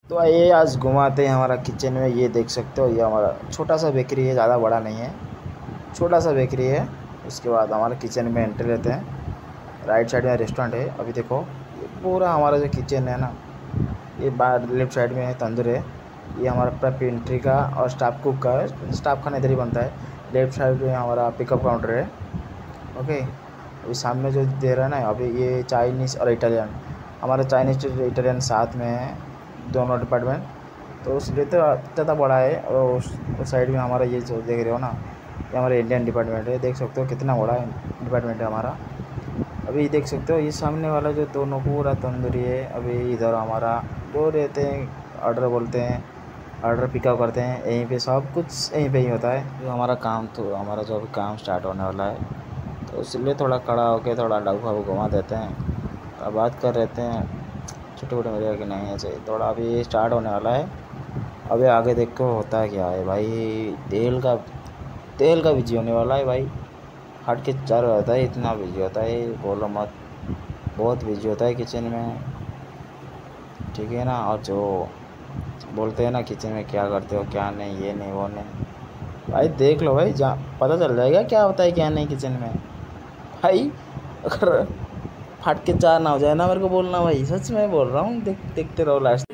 तो आइए आज घुमाते हैं हमारा किचन में। ये देख सकते हो, ये हमारा छोटा सा बेकरी है, ज़्यादा बड़ा नहीं है, छोटा सा बेकरी है। उसके बाद हमारे किचन में एंट्री लेते हैं। राइट साइड में रेस्टोरेंट है। अभी देखो, ये पूरा हमारा जो किचन है ना, ये बाहर लेफ्ट साइड में है तंदूर है। ये हमारा पूरा पेंट्री का और स्टाफ कुक का है। स्टाफ खाना इधर ही बनता है। लेफ्ट साइड में हमारा पिकअप काउंटर है। ओके, अभी सामने जो दे रहा है ना, अभी ये चाइनीज़ और इटालियन, हमारा चाइनीज़ इटालियन साथ में है, दोनों डिपार्टमेंट। तो उसलिए तो ज़्यादा बड़ा है। और उस साइड में हमारा ये जो देख रहे हो ना, ये हमारा इंडियन डिपार्टमेंट है। देख सकते हो कितना बड़ा डिपार्टमेंट है हमारा। अभी देख सकते हो ये सामने वाला जो दोनों पूरा तंदूरी है। अभी इधर हमारा जो रहते हैं, ऑर्डर बोलते हैं, ऑर्डर पिकअप करते हैं, यहीं पे सब कुछ यहीं पे ही होता है। जो हमारा काम, तो हमारा जो अभी काम स्टार्ट होने वाला है, तो इसलिए थोड़ा खड़ा होकर थोड़ा डग फागू घुमा देते हैं, तो बात कर रहते हैं छोटे मोटे मजे कि नहीं ऐसे। थोड़ा अभी स्टार्ट होने वाला है। अभी आगे देखो होता है क्या है भाई। तेल का बिजी होने वाला है भाई। हट के चार होता है, इतना बिजी होता है बोलो मत, बहुत बिजी होता है किचन में, ठीक है ना। और जो बोलते हैं ना किचन में क्या करते हो क्या नहीं, ये नहीं वो नहीं, भाई देख लो भाई, जा पता चल जाएगा क्या होता है क्या नहीं किचन में भाई। अगर फट के चार ना हो जाए ना, मेरे को बोलना भाई, सच में बोल रहा हूँ। देखते रहो लास्ट।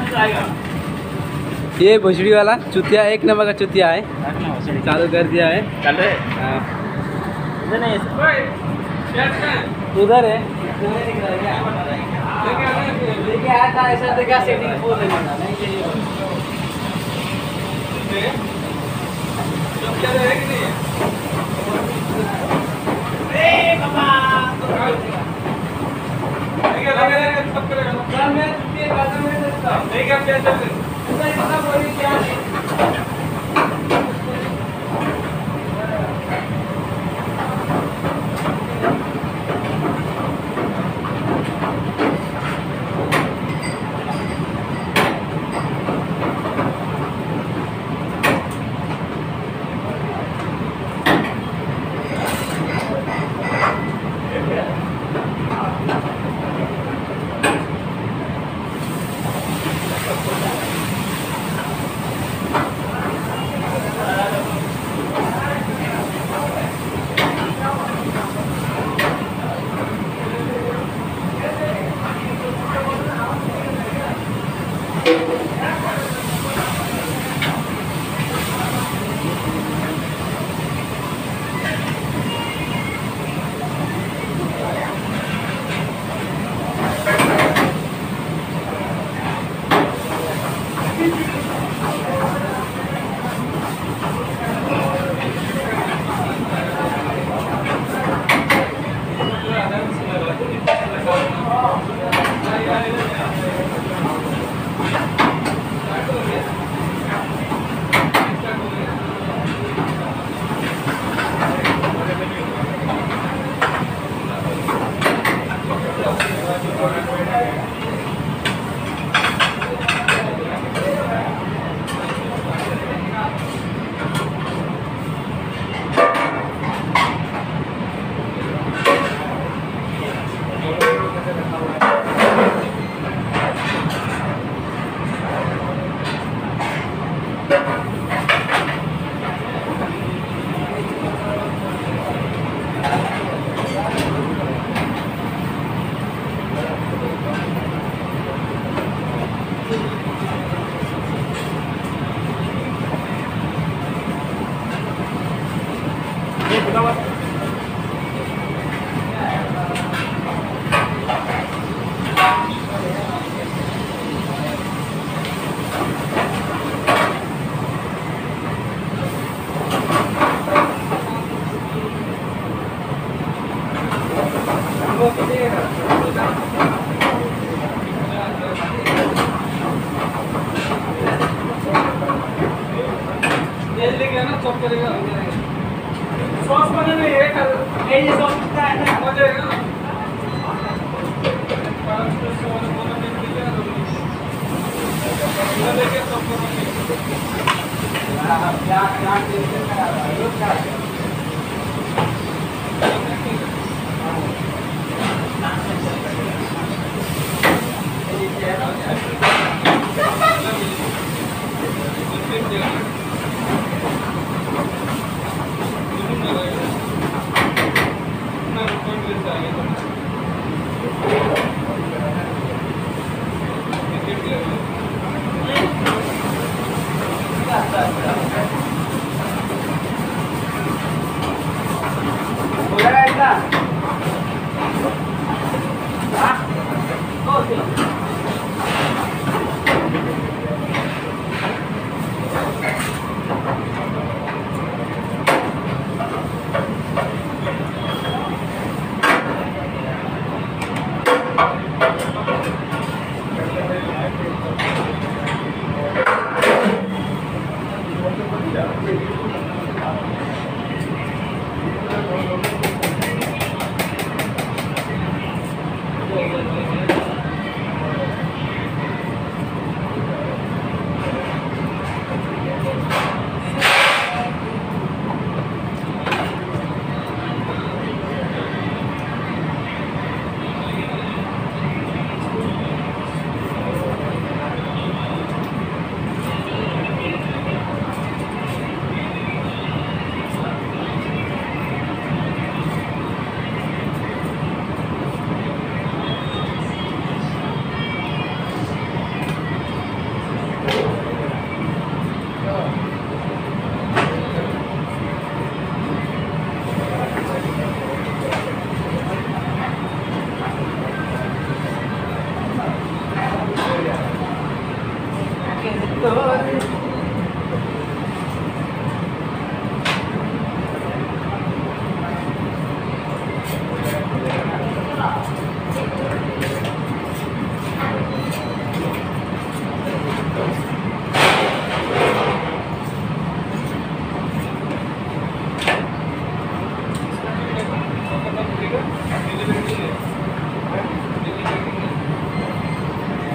ये भोसड़ी वाला चुतिया, एक नंबर का चुतिया है, चालू कर दिया है। उधर है,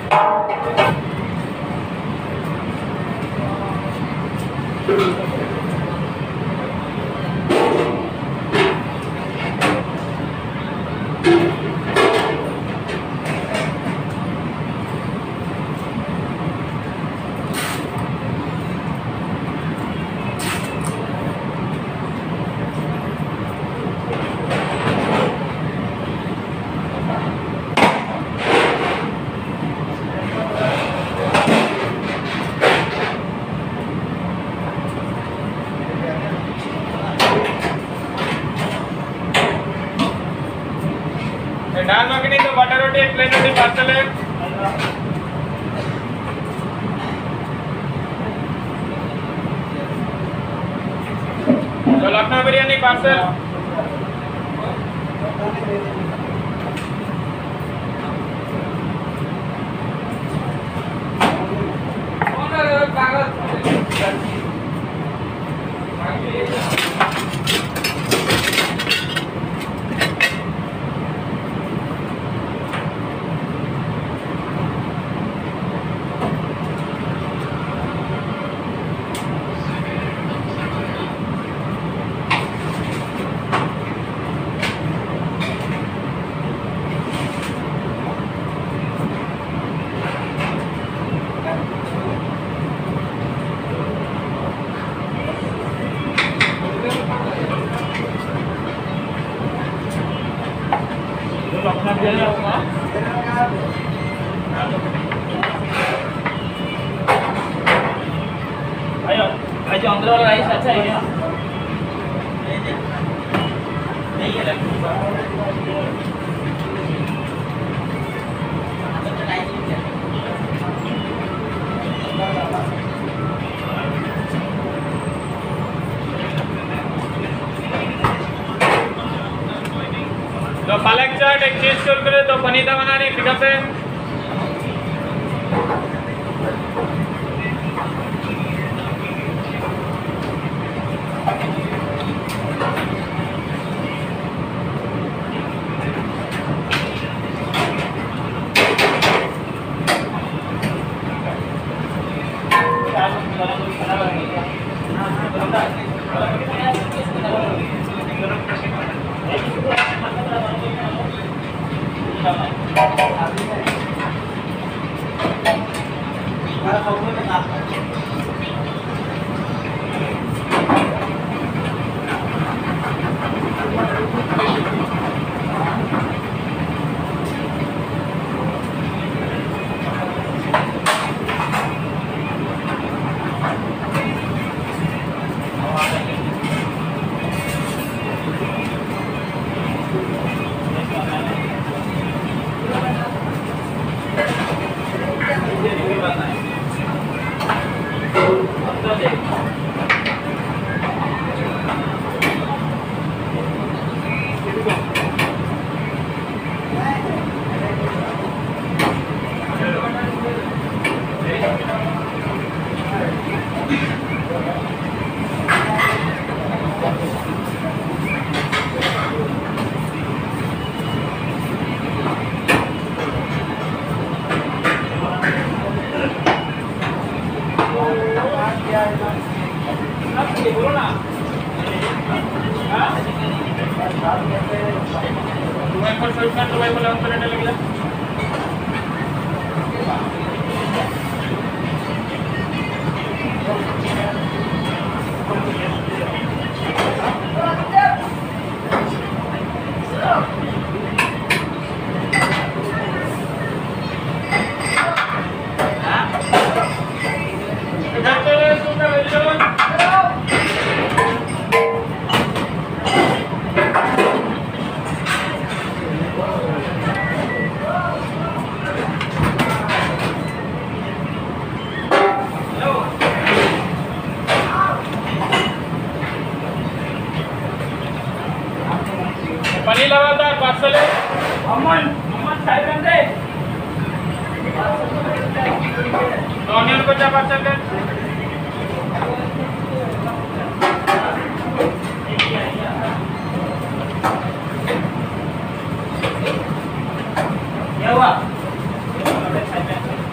दाल मखनी तो बटर रोटी एक प्लेन रोटी पार्सल है। तो लखनऊ बिरयानी पार्सल। जो अंदर वाला राइस अच्छा है क्या? नहीं है तो पालक चाट एक चीज कुरकुरे तो पनीता बनाने पिकअप है। पनीर लगातार पार्सल है। अमन साइड में दे। तो ऑनियन को क्या पार्सल है? क्या हुआ?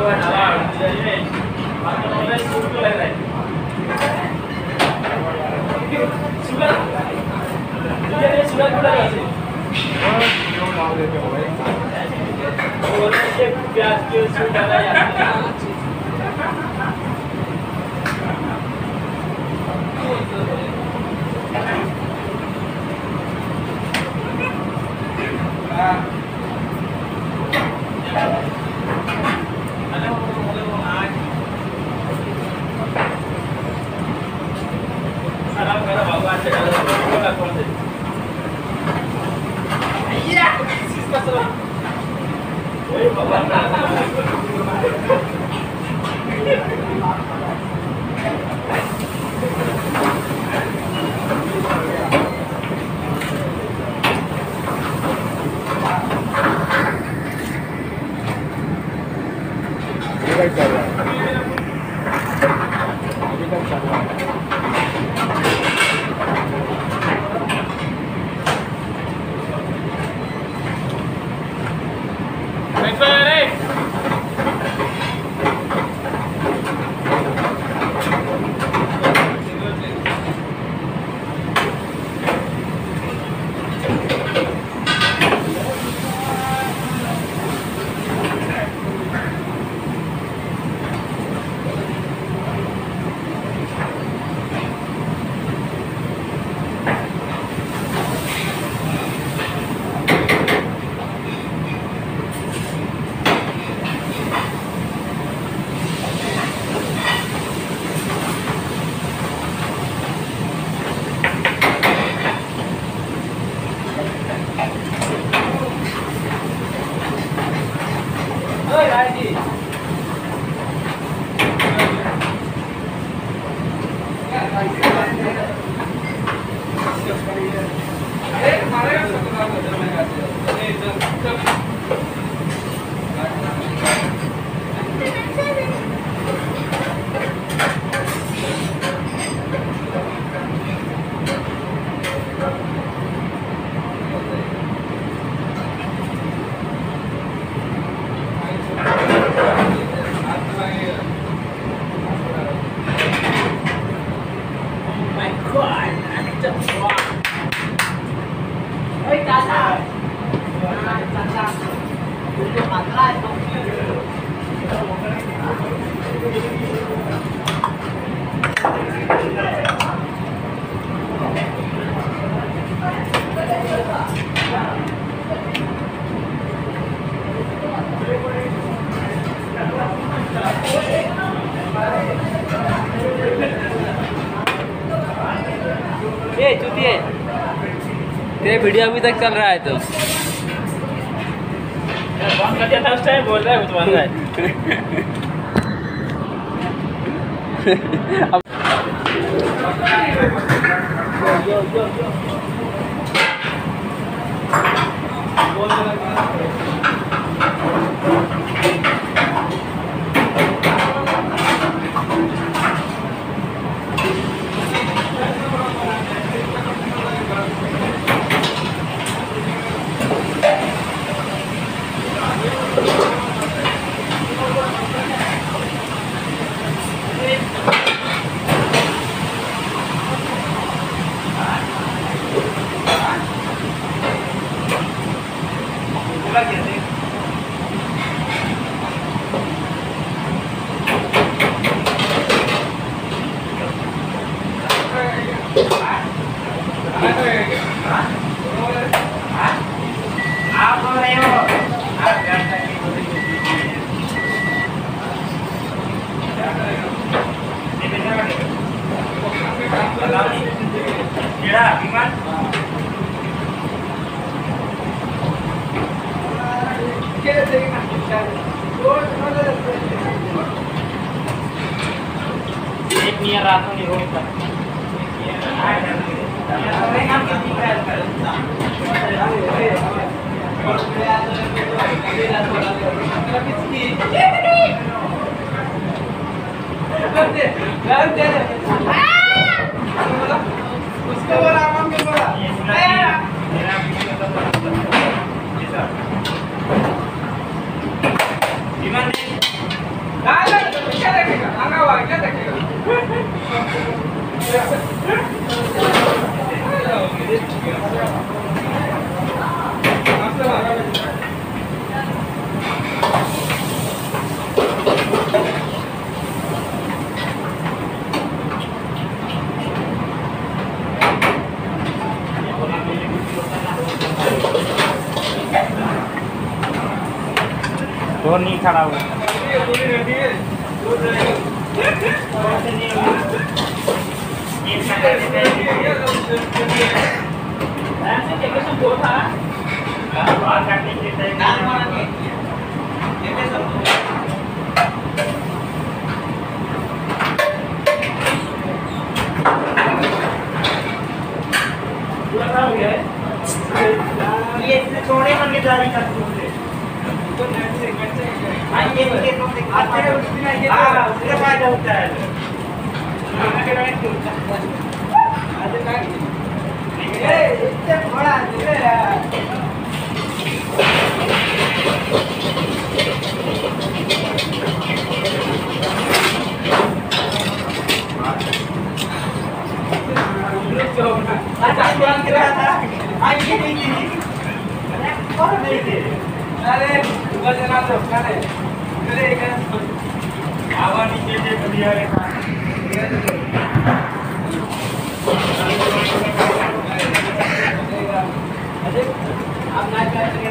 प्याज के सूट डाला जाता है। ये चुतिए, तेरे वीडियो अभी तक चल रहा है तो बंद कर दिया था उस टाइम, बोल रहा है कुछ बंद है। एक नियर रातों में रोड पर उसको बोला आराम के बोला तो नहीं खड़ा हुआ ये छोड़े मन के जारी कर उसका फायदा होता है अरे आवा नीचे से बढ़िया है आप ना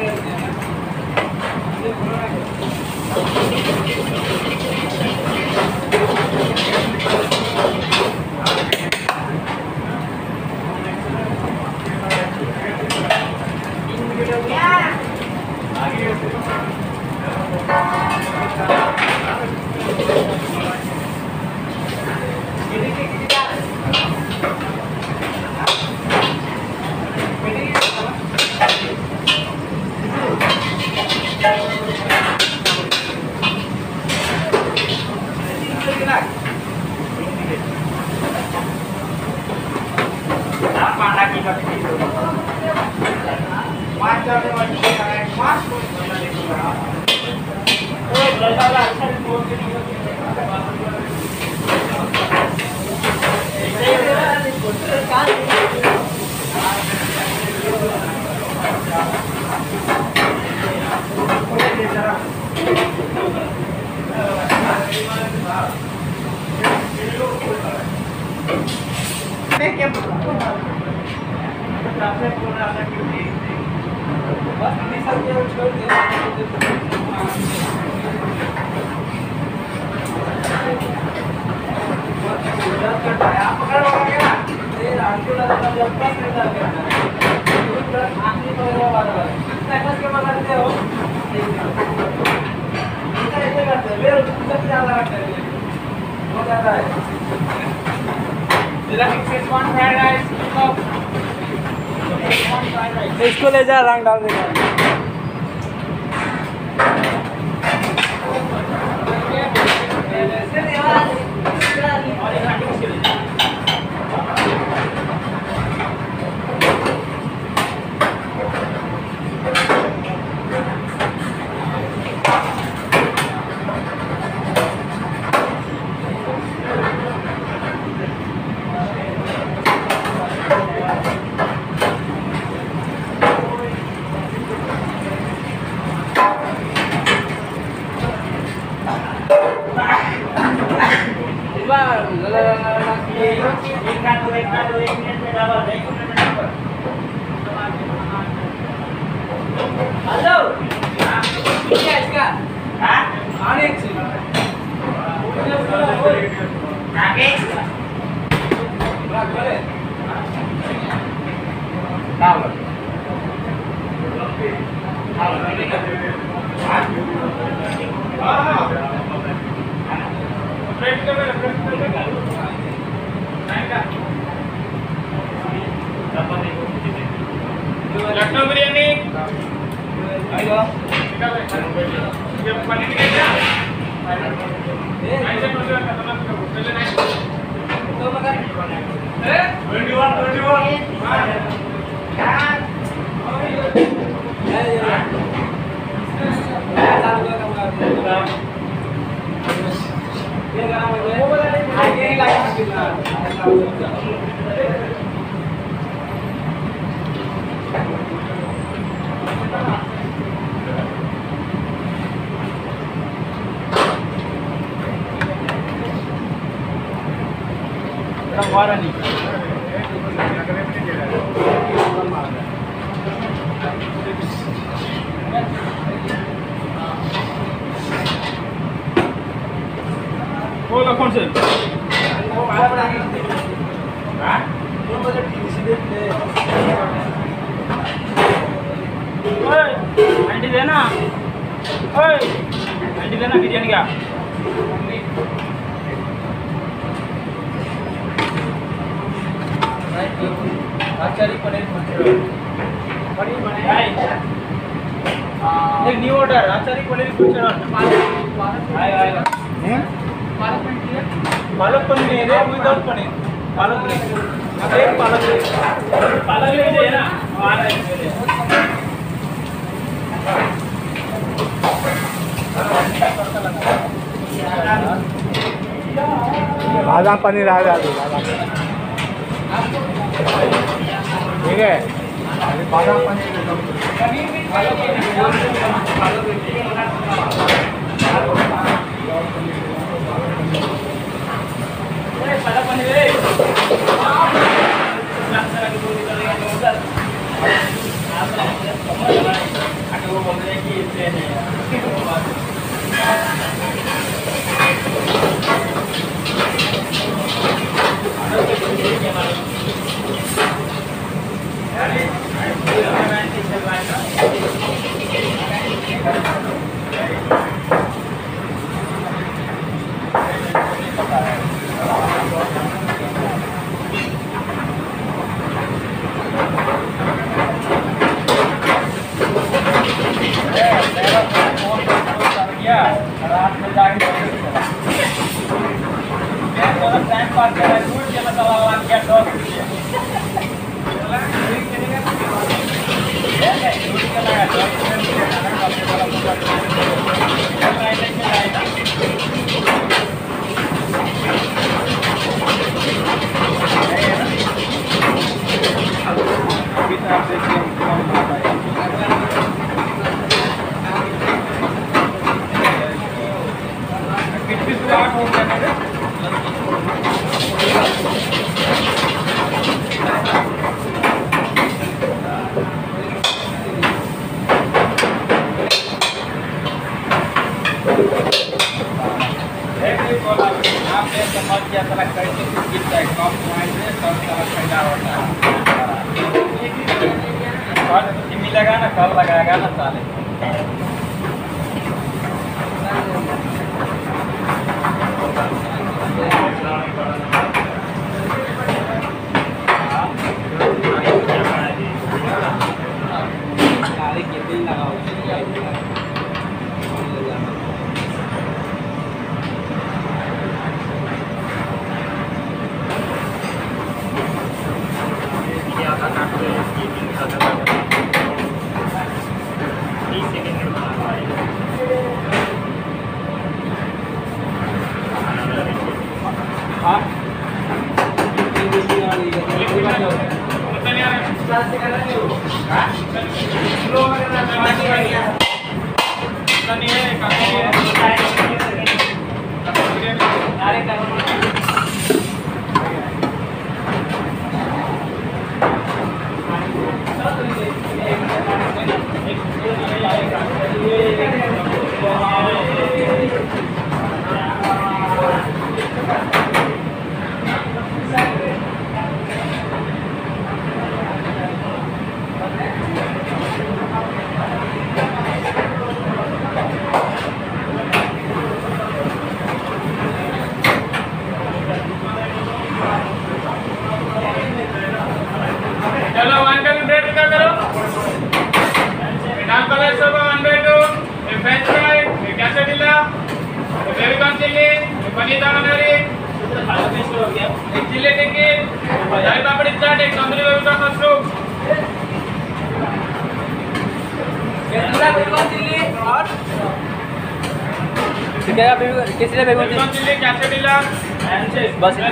इसको ले जा, रंग डाल देगा। लखनऊ बिरयानी बोलो कौन से आंटी देना आंटी देना बिरयानी का आचारी पनीर एक न्यू ऑर्डर आचारी पनीर पालक पनीर है विदाउट पनीर पालक पनीर एक पालक पालक ले लीजिए ना आ रहा है बादाम पनीर आ गया ठीक है बादाम पनीर पालक पनीर रात में जाके टाइम पास कर रहा है दूर चला चला क्या डॉग मिलेगा ना कल लगाएगा ना साले तो क्या किस लिए बेगून चिकन चिल्ली कैसे डीला बस इतना।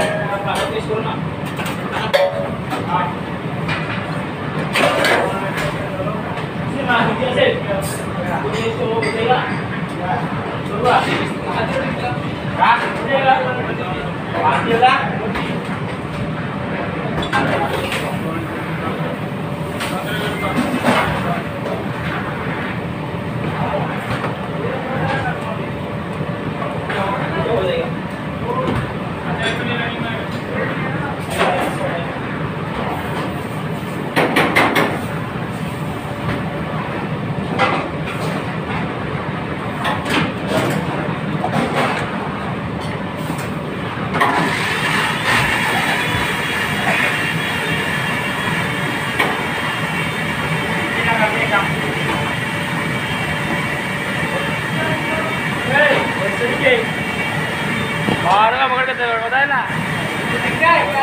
बाहर का पकड़ के बताए ना क्या है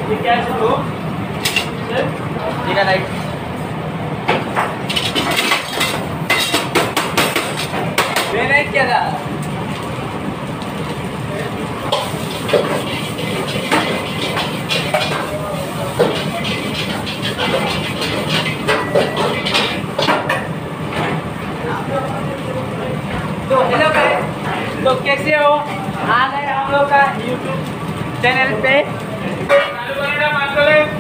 ये क्या है लो जीरा लाइट मैंने क्या था तो हेलो गाइस, तो कैसे हो? आ गए हम लोग का YouTube चैनल पे। चालू करेगा बात करें।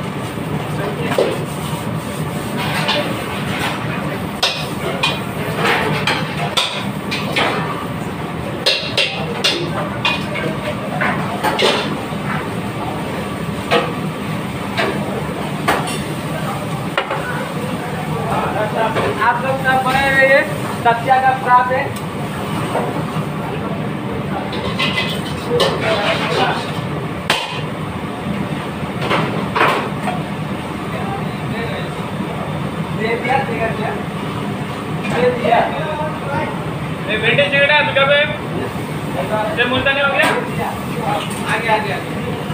आप लोग सब बने रहिए, सत्या का प्राप्त है। दे दिया दे दिया ये वेंटेज जगह है पिकअप है। ये मुल्तानी हो गया। आगे आगे आगे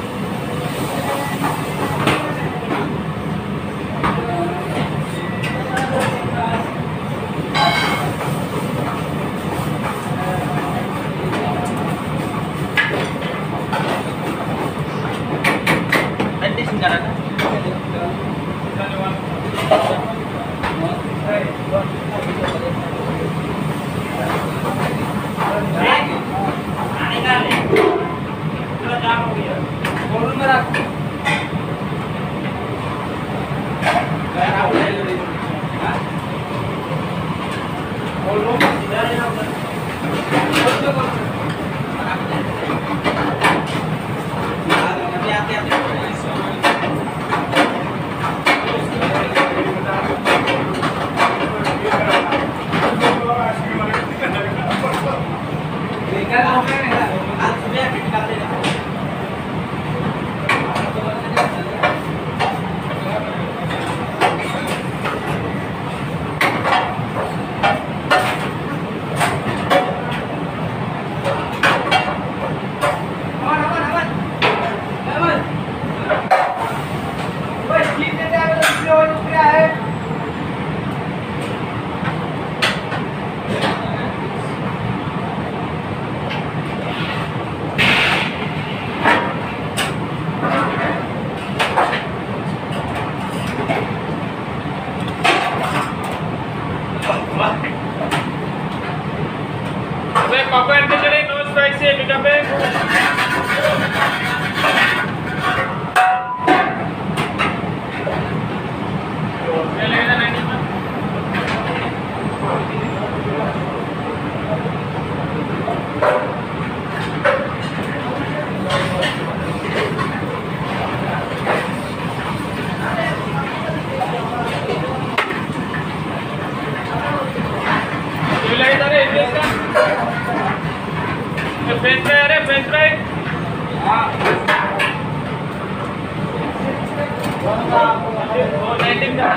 पापा एंड चले नो स्ट्राइक से पिकअप है। ये लेना नहीं फ्रेंच फ्राई है फ्रेंच फ्राई। हाँ 19 का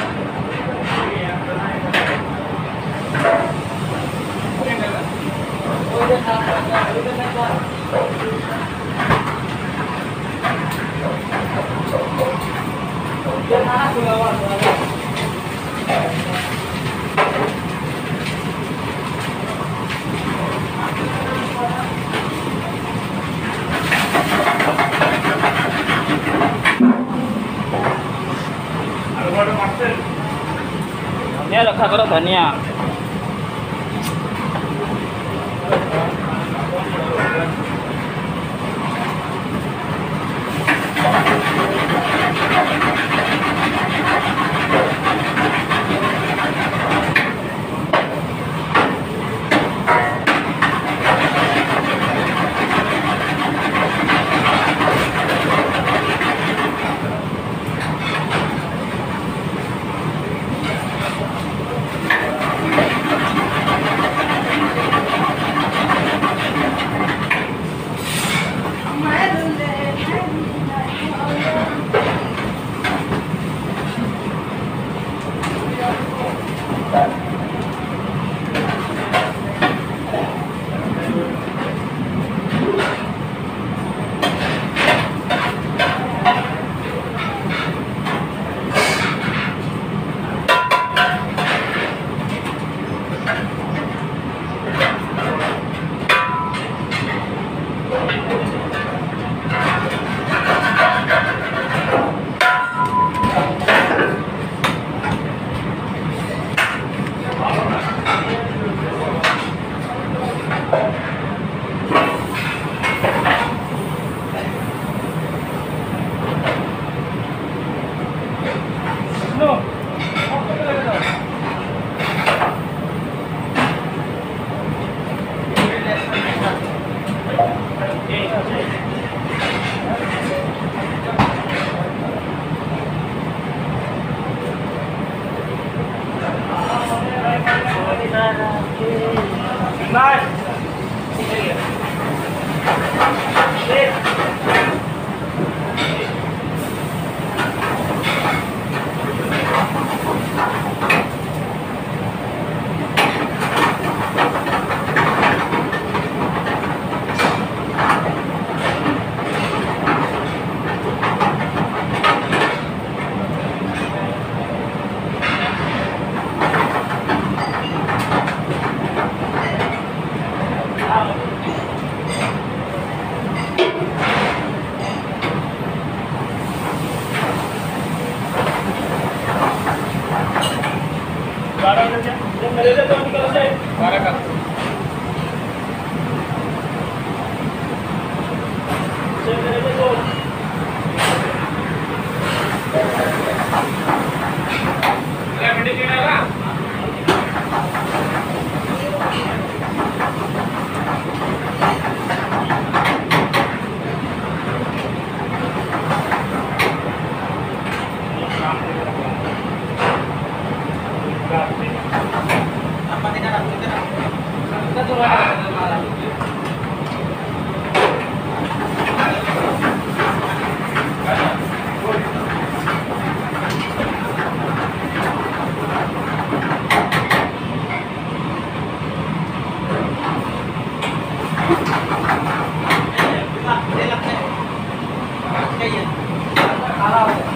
धनिया रखा करो धनिया। चाहिए खाना हो गया